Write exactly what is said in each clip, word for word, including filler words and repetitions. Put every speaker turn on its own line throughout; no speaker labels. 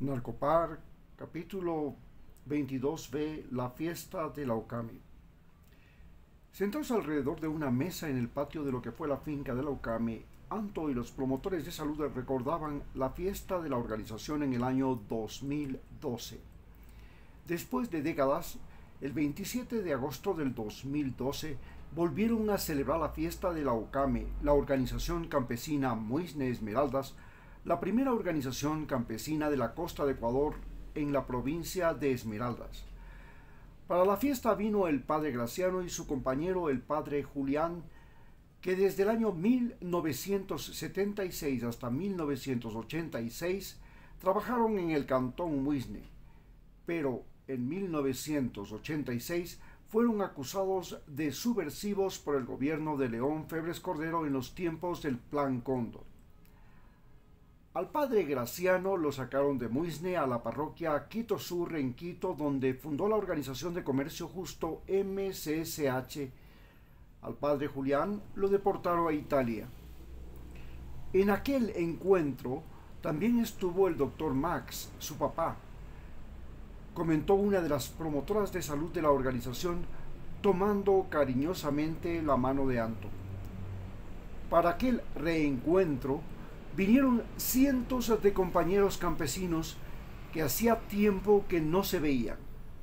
Narcopar, capítulo veintidós b, la fiesta de la Aucami. Sentados alrededor de una mesa en el patio de lo que fue la finca de la Aucami, Anto y los promotores de salud recordaban la fiesta de la organización en el año dos mil doce. Después de décadas, el veintisiete de agosto del dos mil doce, volvieron a celebrar la fiesta de la Aucami, la organización campesina Muisne Esmeraldas, la primera organización campesina de la costa de Ecuador en la provincia de Esmeraldas. Para la fiesta vino el padre Graciano y su compañero el padre Julián, que desde el año mil novecientos setenta y seis hasta mil novecientos ochenta y seis trabajaron en el cantón Muisne, pero en mil novecientos ochenta y seis fueron acusados de subversivos por el gobierno de León Febres Cordero en los tiempos del Plan Cóndor. Al padre Graciano lo sacaron de Muisne a la parroquia Quito Sur en Quito, donde fundó la Organización de Comercio Justo M C S H. Al padre Julián lo deportaron a Italia. En aquel encuentro también estuvo el doctor Max, su papá, comentó una de las promotoras de salud de la organización, tomando cariñosamente la mano de Anto. Para aquel reencuentro vinieron cientos de compañeros campesinos que hacía tiempo que no se veían.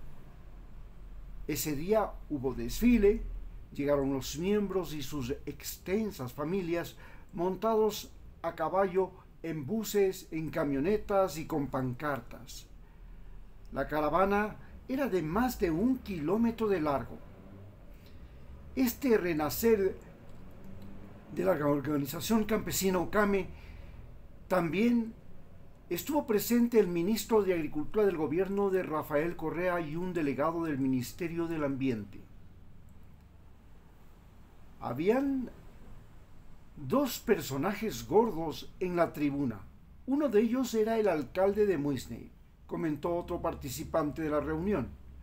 Ese día hubo desfile, llegaron los miembros y sus extensas familias montados a caballo en buses, en camionetas y con pancartas. La caravana era de más de un kilómetro de largo. Este renacer de la organización campesina Aucami también estuvo presente el ministro de Agricultura del gobierno de Rafael Correa y un delegado del Ministerio del Ambiente. Habían dos personajes gordos en la tribuna. Uno de ellos era el alcalde de Muisne, comentó otro participante de la reunión.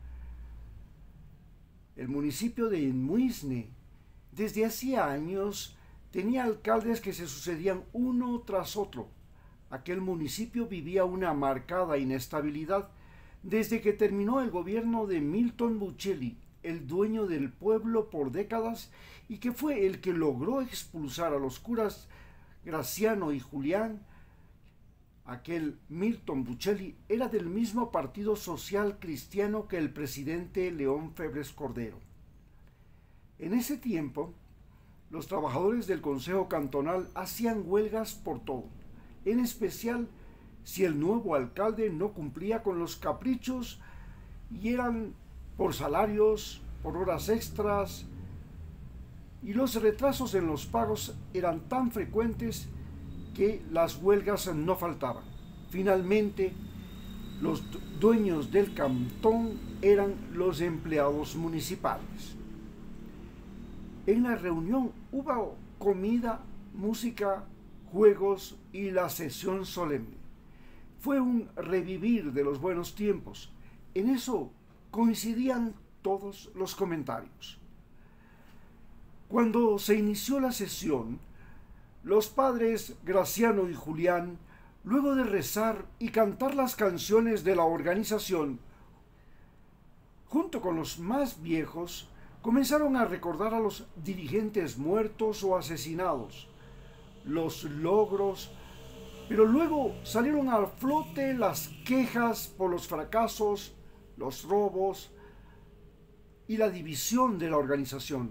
El municipio de Muisne desde hacía años tenía alcaldes que se sucedían uno tras otro. Aquel municipio vivía una marcada inestabilidad desde que terminó el gobierno de Milton Buccelli, el dueño del pueblo por décadas y que fue el que logró expulsar a los curas Graciano y Julián. Aquel Milton Buccelli era del mismo partido social cristiano que el presidente León Febres Cordero. En ese tiempo, los trabajadores del Consejo Cantonal hacían huelgas por todo, en especial si el nuevo alcalde no cumplía con los caprichos y eran por salarios, por horas extras, y los retrasos en los pagos eran tan frecuentes que las huelgas no faltaban. Finalmente, los dueños del cantón eran los empleados municipales. En la reunión hubo comida, música, juegos y la sesión solemne. Fue un revivir de los buenos tiempos. En eso coincidían todos los comentarios. Cuando se inició la sesión, los padres Graciano y Julián, luego de rezar y cantar las canciones de la organización, junto con los más viejos, comenzaron a recordar a los dirigentes muertos o asesinados, los logros, pero luego salieron a flote las quejas por los fracasos, los robos y la división de la organización.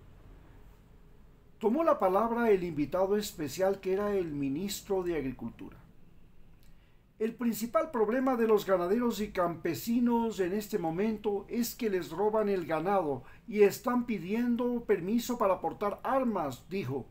Tomó la palabra el invitado especial, que era el ministro de Agricultura. El principal problema de los ganaderos y campesinos en este momento es que les roban el ganado y están pidiendo permiso para portar armas, dijo.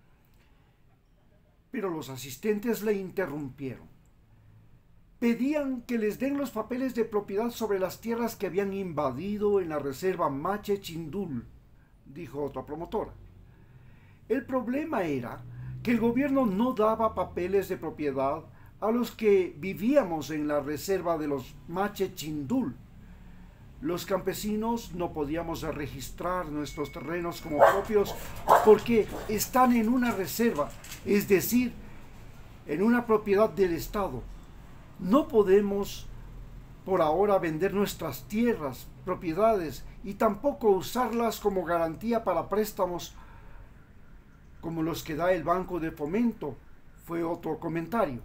Pero los asistentes le interrumpieron. Pedían que les den los papeles de propiedad sobre las tierras que habían invadido en la reserva Mache Chindul, dijo otra promotora. El problema era que el gobierno no daba papeles de propiedad a los que vivíamos en la reserva de los Mache Chindul. Los campesinos no podíamos registrar nuestros terrenos como propios porque están en una reserva, es decir, en una propiedad del Estado. No podemos por ahora vender nuestras tierras, propiedades y tampoco usarlas como garantía para préstamos como los que da el Banco de Fomento, fue otro comentario.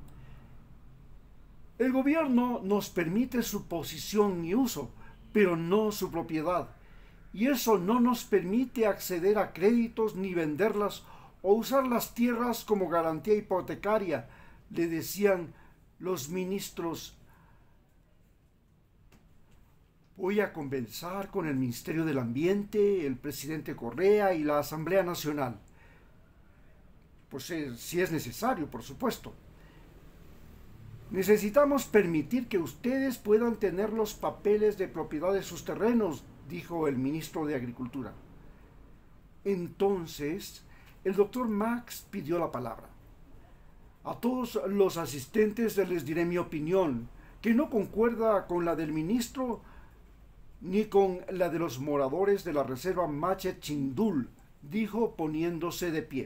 El gobierno nos permite su posesión y uso, pero no su propiedad, y eso no nos permite acceder a créditos ni venderlas o usar las tierras como garantía hipotecaria, le decían los ministros. Voy a conversar con el Ministerio del Ambiente, el presidente Correa y la Asamblea Nacional. Pues eh, si es necesario, por supuesto. Necesitamos permitir que ustedes puedan tener los papeles de propiedad de sus terrenos, dijo el ministro de Agricultura. Entonces, el doctor Max pidió la palabra. A todos los asistentes les diré mi opinión, que no concuerda con la del ministro ni con la de los moradores de la reserva Mache Chindul, dijo poniéndose de pie.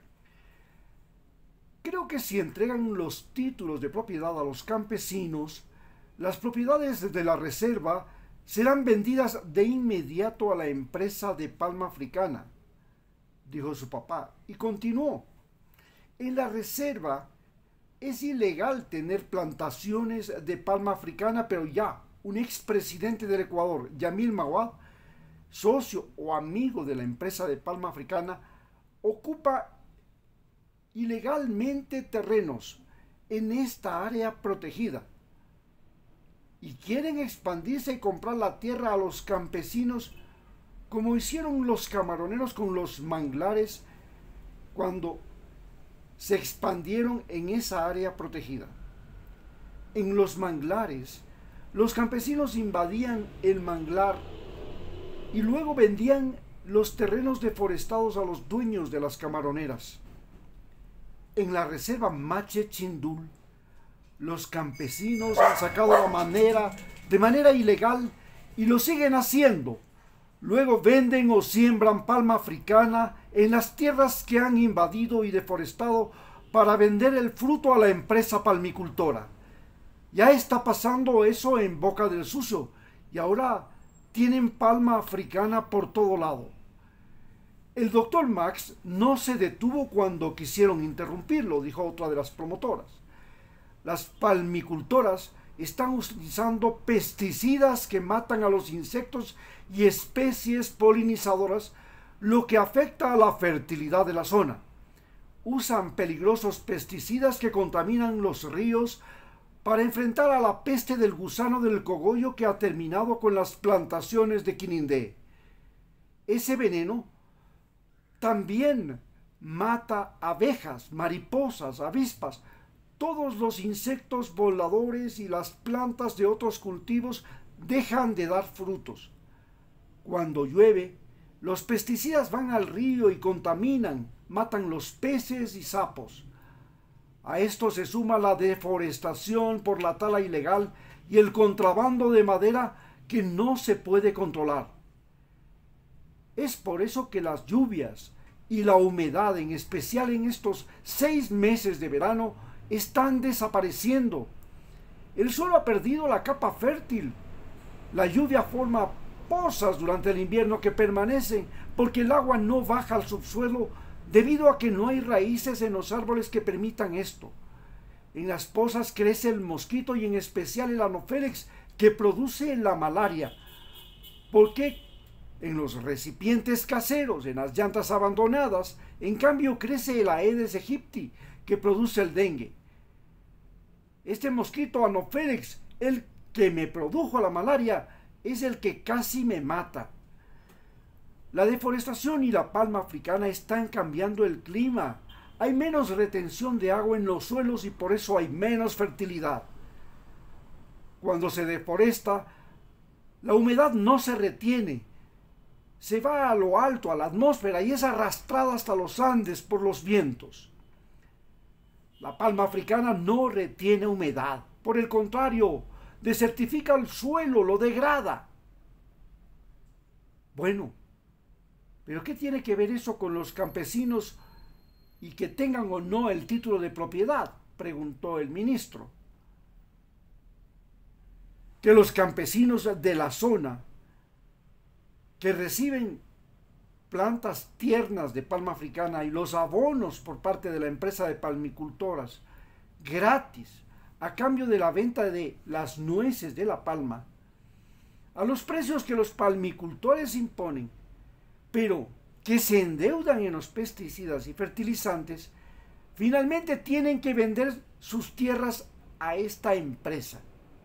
Creo que si entregan los títulos de propiedad a los campesinos, las propiedades de la reserva serán vendidas de inmediato a la empresa de palma africana, dijo su papá, y continuó. En la reserva es ilegal tener plantaciones de palma africana, pero ya un expresidente del Ecuador, Yamil Maguad, socio o amigo de la empresa de palma africana, ocupa ilegalmente terrenos en esta área protegida y quieren expandirse y comprar la tierra a los campesinos como hicieron los camaroneros con los manglares cuando se expandieron en esa área protegida. En los manglares, los campesinos invadían el manglar y luego vendían los terrenos deforestados a los dueños de las camaroneras. En la reserva Mache Chindul, los campesinos han sacado la madera de manera ilegal y lo siguen haciendo. Luego venden o siembran palma africana en las tierras que han invadido y deforestado para vender el fruto a la empresa palmicultora. Ya está pasando eso en Boca del Sucio y ahora tienen palma africana por todo lado. El doctor Max no se detuvo cuando quisieron interrumpirlo, dijo otra de las promotoras. Las palmicultoras están utilizando pesticidas que matan a los insectos y especies polinizadoras, lo que afecta a la fertilidad de la zona. Usan peligrosos pesticidas que contaminan los ríos para enfrentar a la peste del gusano del cogollo que ha terminado con las plantaciones de Quinindé. Ese veneno también mata abejas, mariposas, avispas, todos los insectos voladores y las plantas de otros cultivos dejan de dar frutos. Cuando llueve, los pesticidas van al río y contaminan, matan los peces y sapos. A esto se suma la deforestación por la tala ilegal y el contrabando de madera que no se puede controlar. Es por eso que las lluvias y la humedad, en especial en estos seis meses de verano, están desapareciendo. El suelo ha perdido la capa fértil. La lluvia forma pozas durante el invierno que permanecen porque el agua no baja al subsuelo debido a que no hay raíces en los árboles que permitan esto. En las pozas crece el mosquito y en especial el Anopheles que produce la malaria. ¿Por qué? En los recipientes caseros, en las llantas abandonadas, en cambio crece el Aedes aegypti, que produce el dengue. Este mosquito Anopheles, el que me produjo la malaria, es el que casi me mata. La deforestación y la palma africana están cambiando el clima. Hay menos retención de agua en los suelos y por eso hay menos fertilidad. Cuando se deforesta, la humedad no se retiene. Se va a lo alto, a la atmósfera, y es arrastrada hasta los Andes por los vientos. La palma africana no retiene humedad. Por el contrario, desertifica el suelo, lo degrada. Bueno, ¿pero qué tiene que ver eso con los campesinos y que tengan o no el título de propiedad?, preguntó el ministro. que los campesinos de la zona que reciben plantas tiernas de palma africana y los abonos por parte de la empresa de palmicultoras gratis a cambio de la venta de las nueces de la palma a los precios que los palmicultores imponen, pero que se endeudan en los pesticidas y fertilizantes, finalmente tienen que vender sus tierras a esta empresa.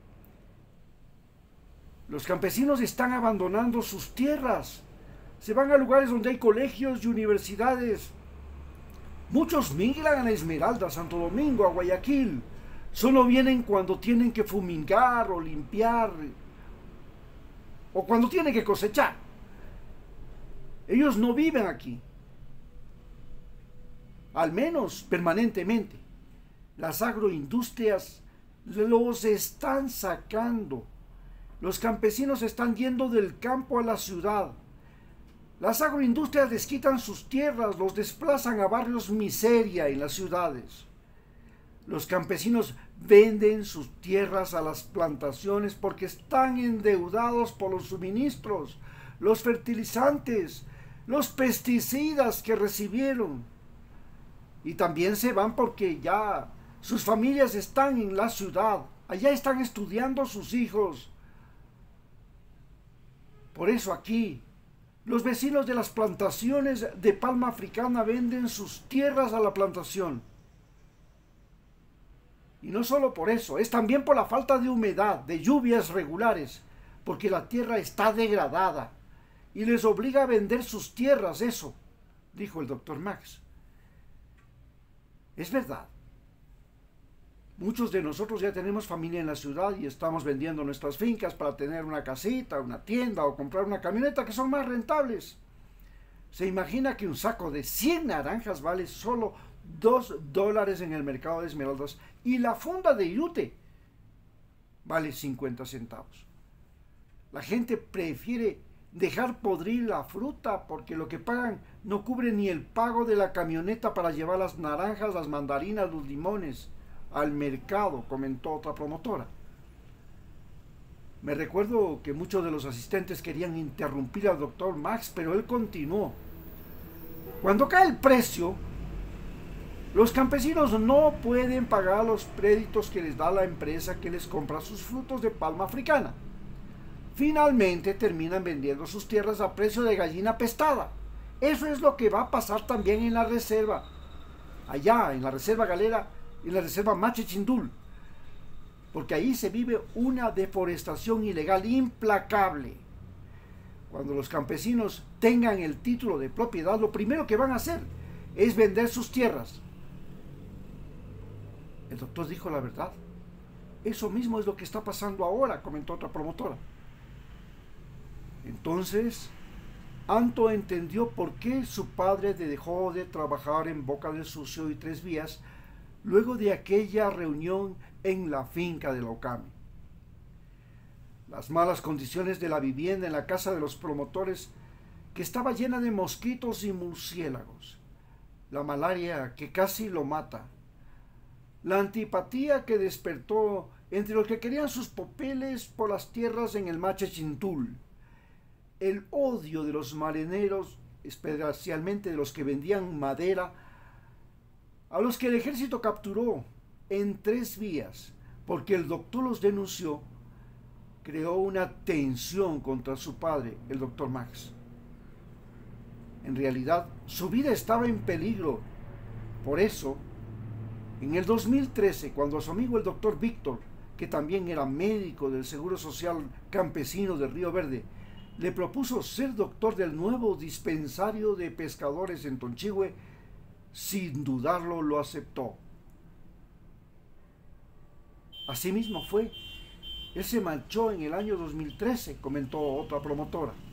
Los campesinos están abandonando sus tierras, se van a lugares donde hay colegios y universidades. Muchos migran a Esmeralda, a Santo Domingo, a Guayaquil. Solo vienen cuando tienen que fumigar o limpiar o cuando tienen que cosechar. Ellos no viven aquí, al menos permanentemente. Las agroindustrias los están sacando. Los campesinos están yendo del campo a la ciudad. Las agroindustrias les quitan sus tierras, los desplazan a barrios miseria en las ciudades. Los campesinos venden sus tierras a las plantaciones porque están endeudados por los suministros, los fertilizantes, los pesticidas que recibieron. Y también se van porque ya sus familias están en la ciudad, allá están estudiando sus hijos. Por eso aquí, los vecinos de las plantaciones de palma africana venden sus tierras a la plantación. Y no solo por eso, es también por la falta de humedad, de lluvias regulares, porque la tierra está degradada y les obliga a vender sus tierras, eso, dijo el doctor Max. Es verdad. Muchos de nosotros ya tenemos familia en la ciudad y estamos vendiendo nuestras fincas para tener una casita, una tienda o comprar una camioneta que son más rentables. Se imagina que un saco de cien naranjas vale solo dos dólares en el mercado de Esmeraldas y la funda de yute vale cincuenta centavos. La gente prefiere dejar podrir la fruta porque lo que pagan no cubre ni el pago de la camioneta para llevar las naranjas, las mandarinas, los limones al mercado, comentó otra promotora. Me recuerdo que muchos de los asistentes querían interrumpir al doctor Max, pero él continuó. Cuando cae el precio, los campesinos no pueden pagar los créditos que les da la empresa que les compra sus frutos de palma africana. Finalmente terminan vendiendo sus tierras a precio de gallina pestada. Eso es lo que va a pasar también en la reserva. Allá, en la reserva galera, en la reserva Mache Chindul, porque ahí se vive una deforestación ilegal implacable. Cuando los campesinos tengan el título de propiedad, lo primero que van a hacer es vender sus tierras. El doctor dijo la verdad. Eso mismo es lo que está pasando ahora, comentó otra promotora. Entonces, Anto entendió por qué su padre dejó de trabajar en Boca del Sucio y Tres Vías luego de aquella reunión en la finca de la Ocami. Las malas condiciones de la vivienda en la casa de los promotores, que estaba llena de mosquitos y murciélagos, la malaria que casi lo mata, la antipatía que despertó entre los que querían sus papeles por las tierras en el Mache Chintul, el odio de los marineros, especialmente de los que vendían madera, a los que el ejército capturó en Tres Vías porque el doctor los denunció, creó una tensión contra su padre, el doctor Max. En realidad, su vida estaba en peligro. Por eso, en el dos mil trece, cuando a su amigo el doctor Víctor, que también era médico del Seguro Social Campesino de Río Verde, le propuso ser doctor del nuevo dispensario de pescadores en Tonchihue, sin dudarlo lo aceptó. Así mismo fue. Él se marchó en el año dos mil trece, comentó otra promotora.